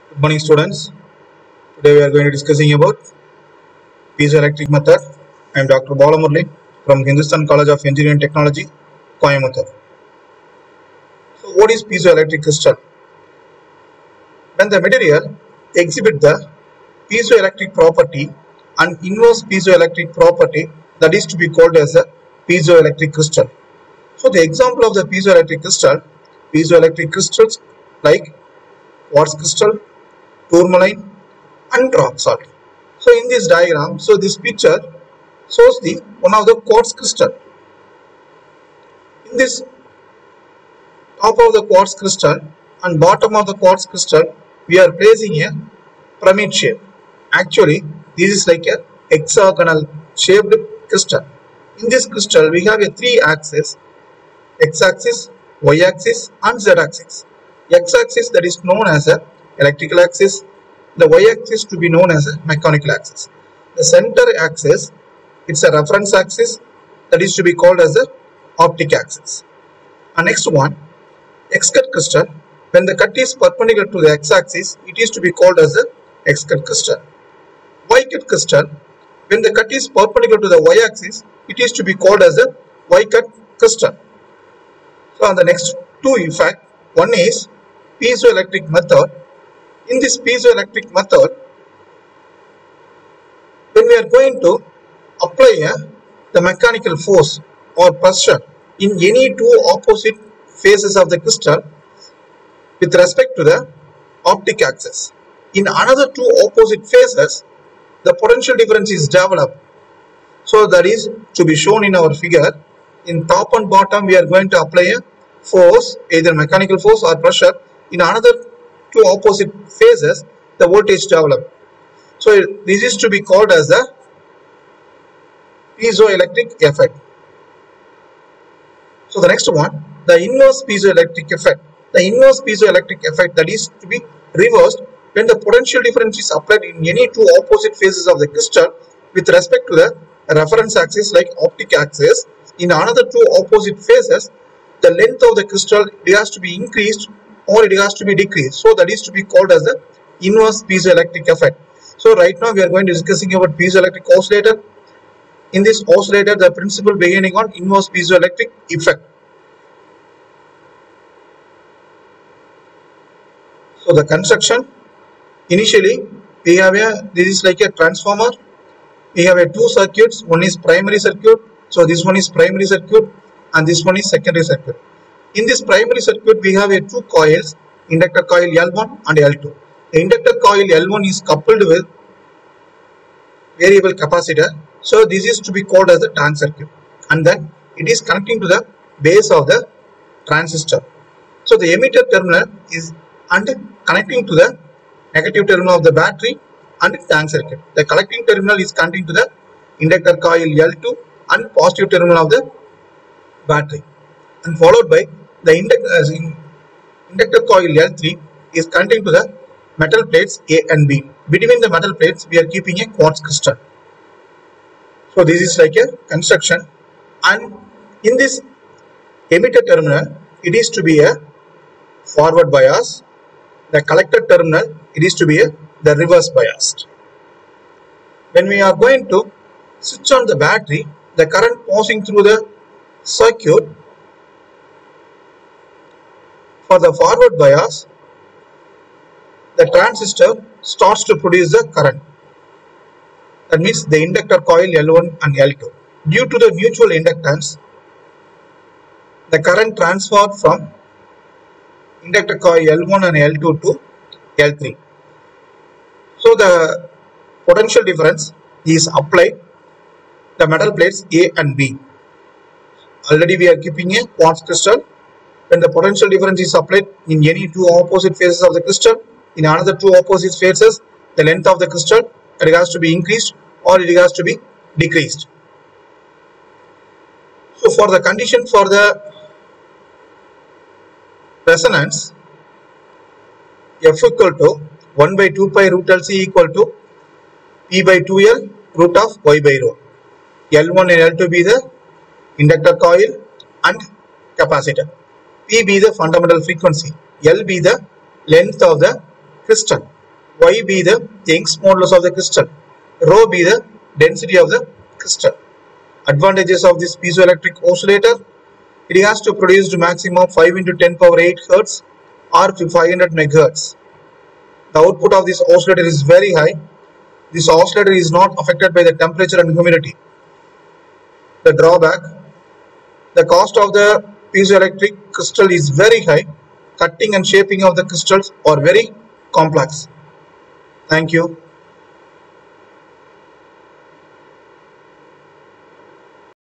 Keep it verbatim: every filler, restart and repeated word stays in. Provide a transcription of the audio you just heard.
Good morning, students. Today we are going to discussing about piezoelectric method. I am Doctor Balamurli from Hindustan College of Engineering and Technology, Coimbatore. So, what is piezoelectric crystal? When the material exhibit the piezoelectric property and inverse piezoelectric property, that is to be called as a piezoelectric crystal. So, the example of the piezoelectric crystal, piezoelectric crystals like quartz crystal, tourmaline, and rock salt. So in this diagram, so this picture shows the one of the quartz crystal. In this top of the quartz crystal and bottom of the quartz crystal, we are placing a pyramid shape. Actually, this is like a hexagonal shaped crystal. In this crystal, we have a three axis: x-axis, y-axis, and z-axis. X-axis, that is known as a electrical axis. The y-axis to be known as a mechanical axis. The center axis, it's a reference axis, that is to be called as a optic axis. And next one, x-cut crystal. When the cut is perpendicular to the x-axis, it is to be called as a x-cut crystal. Y-cut crystal. When the cut is perpendicular to the y-axis, it is to be called as a y-cut crystal. So on the next two, in fact, one is piezoelectric method. In this piezoelectric method, when we are going to apply a, the mechanical force or pressure in any two opposite faces of the crystal with respect to the optic axis, in another two opposite faces, the potential difference is developed. So that is to be shown in our figure. In top and bottom, we are going to apply a force, either mechanical force or pressure. In another two opposite phases, the voltage developed. So this is to be called as the piezoelectric effect. So the next one, the inverse piezoelectric effect. The inverse piezoelectric effect, that is to be reversed when the potential difference is applied in any two opposite phases of the crystal with respect to the reference axis like optic axis. In another two opposite phases, the length of the crystal, it has to be increased or it has to be decreased. So that is to be called as the inverse piezoelectric effect. So right now we are going to discussing about piezoelectric oscillator. In this oscillator, the principle beginning on inverse piezoelectric effect. So the construction, initially we have a, this is like a transformer. We have a two circuits. One is primary circuit. So this one is primary circuit and this one is secondary circuit. In this primary circuit, we have a two coils, inductor coil L one and L two. The inductor coil L one is coupled with variable capacitor. So this is to be called as the tank circuit. And then it is connecting to the base of the transistor. So the emitter terminal is and connecting to the negative terminal of the battery and tank circuit. The collecting terminal is connecting to the inductor coil L two and positive terminal of the battery. And followed by the inductor, as in inductor coil L three is connecting to the metal plates A and B. Between the metal plates, we are keeping a quartz crystal. So this is like a construction. And in this emitter terminal, it is to be a forward bias. The collector terminal, it is to be a the reverse biased. When we are going to switch on the battery, the current passing through the circuit, for the forward bias, the transistor starts to produce the current. That means the inductor coil L one and L two. Due to the mutual inductance, the current transferred from inductor coil L one and L two to L three. So the potential difference is applied the metal plates A and B. Already we are keeping a quartz crystal. When the potential difference is applied in any two opposite phases of the crystal, in another two opposite phases, the length of the crystal, it has to be increased or it has to be decreased. So for the condition for the resonance, F equal to one by two pi root L C equal to P by two L root of Y by rho. L one and L two be the inductor coil and capacitor. P be the fundamental frequency, L be the length of the crystal. Y be the Young's modulus of the crystal. Rho be the density of the crystal. Advantages of this piezoelectric oscillator: it has to produce maximum five into ten power eight hertz or five hundred megahertz. The output of this oscillator is very high. This oscillator is not affected by the temperature and humidity. The drawback: the cost of the piezoelectric crystal is very high. Cutting and shaping of the crystals are very complex. Thank you.